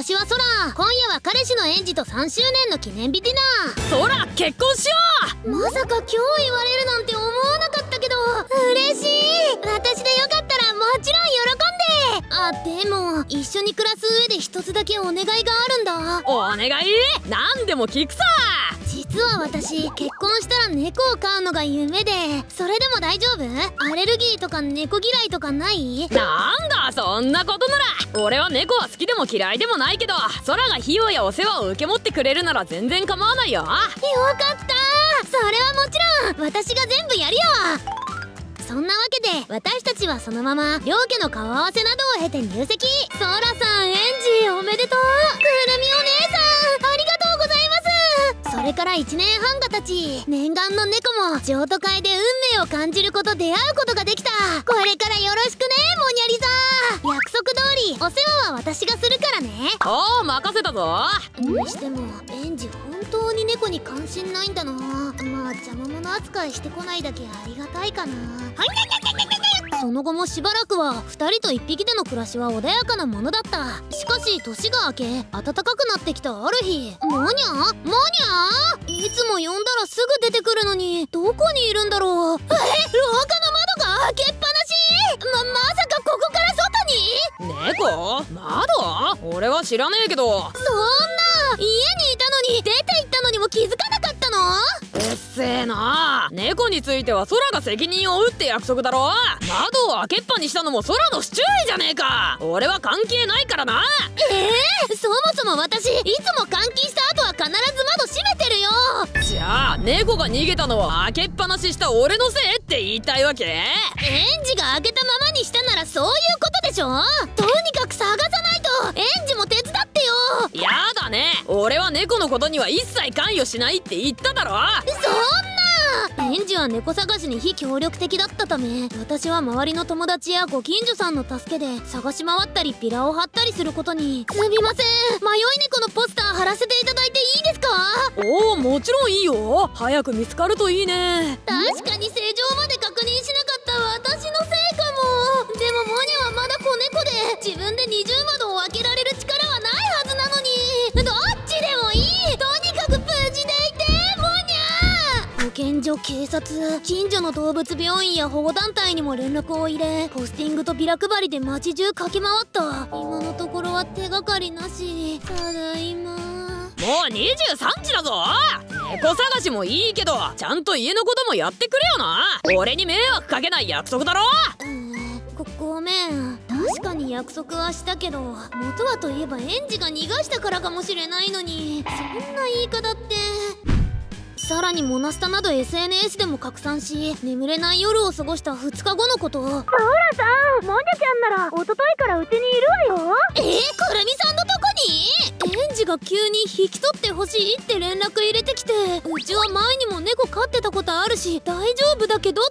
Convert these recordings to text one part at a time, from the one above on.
私はソラ。今夜は彼氏のエンジと3周年の記念日ディナー。 ソラ、結婚しよう。 まさか今日言われるなんて思わなかったけど嬉しい。私でよかったらもちろん喜んで。でも一緒に暮らす上で一つだけお願いがあるんだ。 お願い、何でも聞くさ。 実は私結婚したら猫を飼うのが夢で。それでも大丈夫？アレルギーとか猫嫌いとかない？ なんだそんなことなら。俺は猫は好きでも嫌いでもないけど、ソラが費用やお世話を受け持ってくれるなら全然構わないよ。よかった。それはもちろん私が全部やるよ。そんなわけで私たちはそのまま両家の顔合わせなどを経て入籍。ソラさん、エンジおめでとう。くるみお姉さんありがとうございます。それから1年半が経ち、念願の猫も譲渡会で運命を感じること、出会うことができた。これからよろしくね、モニャリさん。約束通りお世話は私がするからね。 おお、任せたぞ。 にしてもエンジ本当に猫に関心ないんだな。まあ邪魔者扱いしてこないだけありがたいかな。その後もしばらくは2人と1匹での暮らしは穏やかなものだった。しかし年が明け、暖かくなってきたある日、モニャいつも呼んだらすぐ出てくるのにどこにいるんだろう。廊下の窓が開けっぱなし。まさかここから外に？ 猫？窓？俺は知らねえけど。 そんな、家にいたのに出て行ったのにも気づかなかったの？ うっせえな。猫についてはソラが責任を負うって約束だろ。窓を開けっぱにしたのもソラの不注意じゃねえか。俺は関係ないからな。 そもそも私いつも換気した後は必ず窓閉めてるよ。 じゃあ猫が逃げたのは開けっぱなしした俺のせいって言いたいわけ？ エンジが開けたままにしたならそういうことでしょ。とにかく探さないと。エンジも手伝ってよ。 やだね、俺は猫のことには一切関与しないって言っただろ。 そんな。エンジは猫探しに非協力的だったため、私は周りの友達やご近所さんの助けで探し回ったりビラを貼ったりすることに。すみません、迷い猫のポスター貼らせていただいていいですか？ おお、もちろんいいよ。早く見つかるといいね。 確かに正常まで確認しなかった私のせいかも。でもモニャはまだ子猫で自分で二重窓を開けられる力はないはずなのに。どっちでもいい。とにかく無事でいて、モニャ。保健所、警察、近所の動物病院や保護団体にも連絡を入れ、ポスティングとビラ配りで街中駆け回った。今のところは手がかりなし。ただいま。 もう23時だぞ。猫探しもいいけどちゃんと家のこともやってくれよな。俺に迷惑かけない約束だろ。 ごめん。確かに約束はしたけど、元はといえばエンジが逃がしたからかもしれないのに、そんな言い方って。さらにモナスタなど SNS でも拡散し、眠れない夜を過ごした2日後のこと。ソラさん、モニャちゃんなら一昨日からうちにいるわよ。くるみさんのとこに？エンジが急に引き取ってほしいって連絡入れてきて、うちは前にも猫飼ってたことあるし大丈夫だけどって。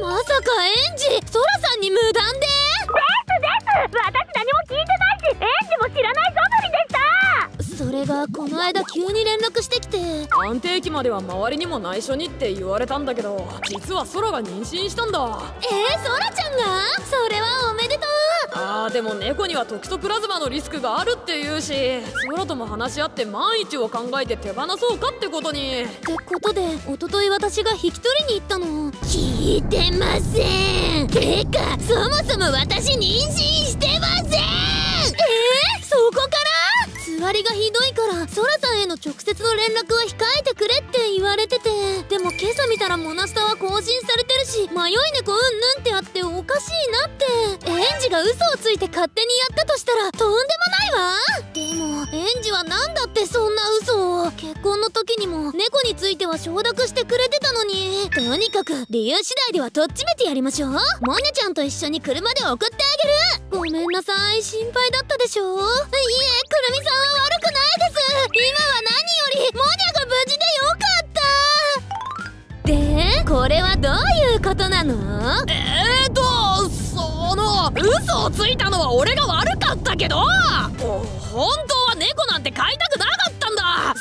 まさかエンジ、ソラさんに無断で？私何も聞いてないし、エンジも知らない素振りでした。それがこの間急に連絡してきて、 安定期までは周りにも内緒にって言われたんだけど、実はソラが妊娠したんだ。 ソラちゃんが？それはおめでとう。 でも猫にはトキソプラズマのリスクがあるって言うし、ソラとも話し合って万一を考えて手放そうかってことに。 ってことで一昨日私が引き取りに行ったの。聞いてません。てかそもそも私妊娠してません。そこから？つわりがひどいからソラさんへの直接の連絡は控えてくれって言われてて、でも今朝見たらモナスタは更新されてるし、迷い猫うんぬんってあっておかしいなって。エンジが嘘をついて勝手にやったとしたらとんでもないわ。でもエンジは何だってそんな嘘を。結婚の時にも猫については承諾してくれてたのに。とにかく理由次第ではとっちめてやりましょう。モニャちゃんと一緒に車で送ってあげる。ごめんなさい、心配だったでしょ。いえ、くるみさんは悪くないです。今は何よりモニャが無事でよかった。で、これはどういうことなの？ 嘘をついたのは俺が悪かったけど、本当は猫なんて飼いたくなかったんだ。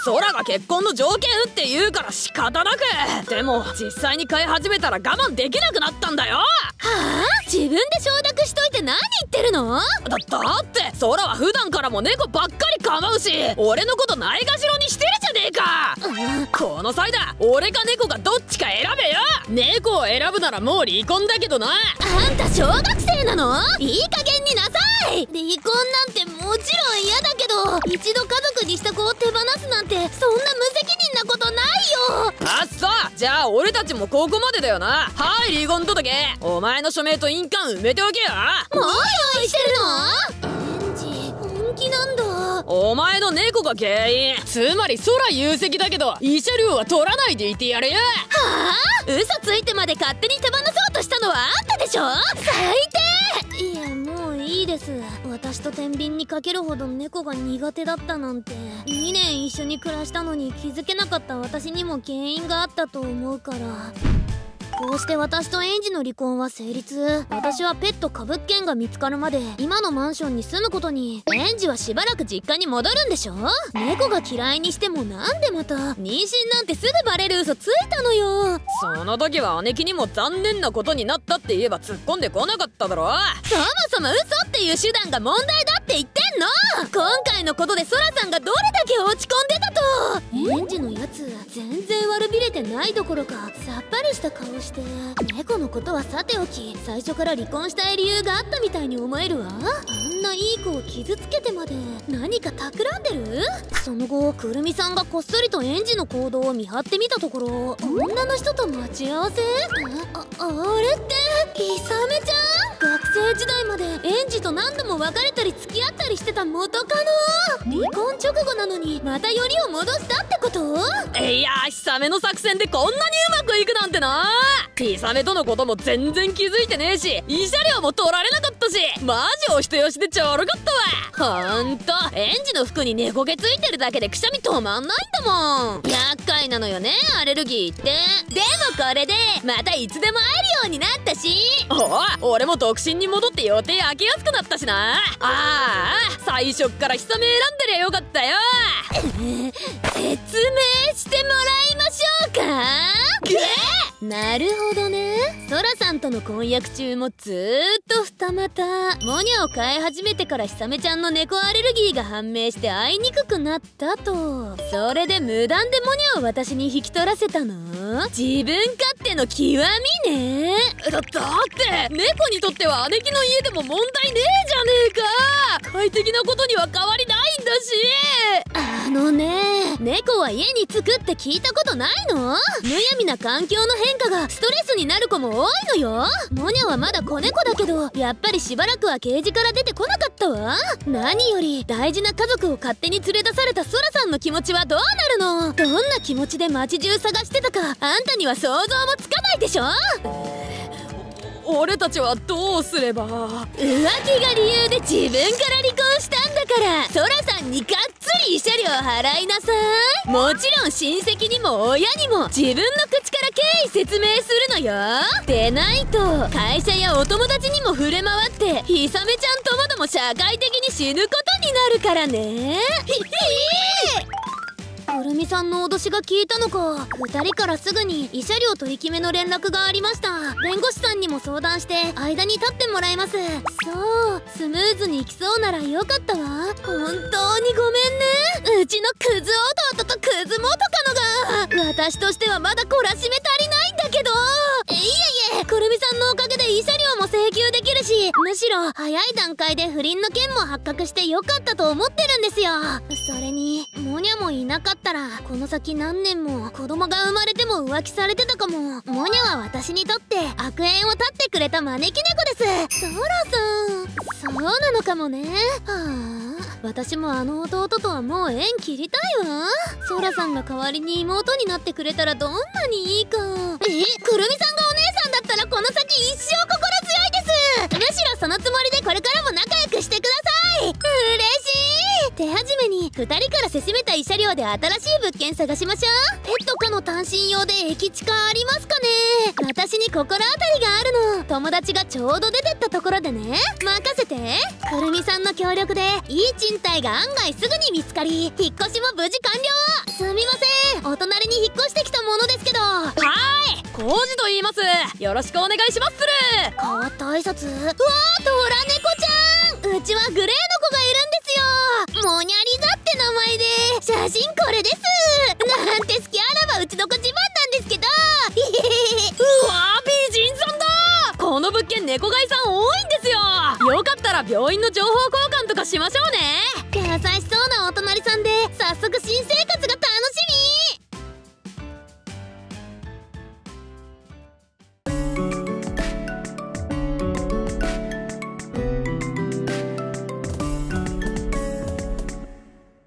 空が結婚の条件って言うから仕方なく。でも実際に飼い始めたら我慢できなくなったんだよ。 はあ、自分で承諾しといて何言ってるの？ だって空は普段からも猫ばっかり構うし、俺のことないがしろにしてるじゃねえか。この際だ、俺か猫かどっちか選べよ。猫を選ぶならもう離婚だけどな。 あんた小学生なの？いい加減になさい。離婚なんてもちろん嫌だけど、一度家族にした子を手放すなんてそんな無責任なことないよ。 あっさ、じゃあ俺たちもここまでだよな。はい、離婚届。お前の署名と印鑑埋めておけよ。 もう用意してるの？エンジ本気なんだ。 お前の猫が原因。つまり空優先だけど慰謝料は取らないでいてやれよ。 はあ？嘘ついてまで勝手に手放そうとしたのはあんたでしょ？最低。いや、もういいです。私と天秤にかけるほど猫が苦手だったなんて。2年一緒に暮らしたのに気づけなかった私にも原因があったと思うから。こうして私とエンジの離婚は成立。私はペット可物件が見つかるまで今のマンションに住むことに。エンジはしばらく実家に戻るんでしょ？猫が嫌いにしてもなんでまた妊娠なんてすぐバレる嘘ついたのよ。 その時は姉貴にも残念なことになったって言えば突っ込んでこなかっただろ。 そもそも嘘っていう手段が問題だって言ってんの。今回のことでソラさんがどれだけ落ち込んでたと。エンジのやつ全然悪びれてないどころかさっぱりした顔して。猫のことはさておき、最初から離婚したい理由があったみたいに思えるわ。あんないい子を傷つけてまで何か企んでる？その後くるみさんがこっそりとエンジの行動を見張ってみたところ、女の人と待ち合わせ？あれってひさめちゃん？学生時代までエンジと何度も別れたり付き合ったりしてた元カノ。離婚直後なのにまたよりを戻したってこと？ いやー、ひさめの作戦でこんなにうまくいくなんてな。ひさめとのことも全然気づいてねえし、慰謝料も取られなかったし、マジお人よしでちょろかったわ。ほんとエンジの服に猫毛ついてるだけでくしゃみ止まんないんだもん。厄介なのよね、アレルギーって。 でもこれでまたいつでも会えるようになったし。 俺も独身に戻って予定開けやすくなったしな。最初っからひさめ選んでりゃよかったよ。 説明してもらいましょうか。なるほどね。ソラさんとの婚約中もずーっと二股。モニャを飼い始めてからひさめちゃんの猫アレルギーが判明して会いにくくなったと。それで無断でモニャを私に引き取らせたの？自分勝手の極みね。 だって猫にとっては姉貴の家でも問題ねえじゃねえか。快適なことには変わりないんだし。 猫は家に着くって聞いたことないの？むやみな環境の変化がストレスになる子も多いのよ。モニャはまだ子猫だけど、やっぱりしばらくはケージから出てこなかったわ。何より大事な家族を勝手に連れ出されたソラさんの気持ちはどうなるの？どんな気持ちで街中探してたかあんたには想像もつかないでしょ。 俺たちはどうすれば。 浮気が理由で自分から離婚したんだから、ソラさんにがっつり慰謝料払いなさい。もちろん親戚にも親にも自分の口から経緯説明するのよ。でないと会社やお友達にも触れ回ってひさめちゃんともども社会的に死ぬことになるからね。くるみさんの脅しが効いたのか。2人からすぐに慰謝料取り決めの連絡がありました。弁護士さんにも相談して間に立ってもらいます。そう、スムーズにいきそうならよかったわ。本当にごめんね。うちのクズ弟とクズ元カノが。私としてはまだ懲らしめ足りないんだけど。いえ、くるみさんのおかげで慰謝料も請求できるし、むしろ早い段階で不倫の件も発覚してよかったと思ってるんですよ。それにモニャもいなかったらこの先何年も子供が生まれても浮気されてたかも。モニャは私にとって悪縁を断ってくれた招き猫です。ソラさん、そうなのかもね。私もあの弟とはもう縁切りたいわ。ソラさんが代わりに妹になってくれたらどんなにいいか。くるみさんがお姉さんだったらこの先一生心強いです。むしろそのつもりでこれからも仲良くしてください。嬉しい。手始めに2人かららせしめた慰謝料で新しい物件探しましょう。ペット可の単身用で駅近ありますかね。私に心当たりがあるの。友達がちょうど出てったところでね。任せて。くるみさんの協力でいい賃貸が案外すぐに見つかり、引っ越しも無事完了。すみません、お隣に引っ越してきたものですけど。 はーい、コウジと言います。よろしくお願いしまする。 変わった挨拶。うわー、トラ猫ちゃん。うちはグレーの子がいるんですよ。モニャリザって名前で、写真これです。なんて好きあらばうちの子自慢なんですけど。 うわー、美人さんだ。この物件猫飼いさん多いんですよ。よかったら病院の情報交換とかしましょうね。 優しそうなお隣さんで早速新生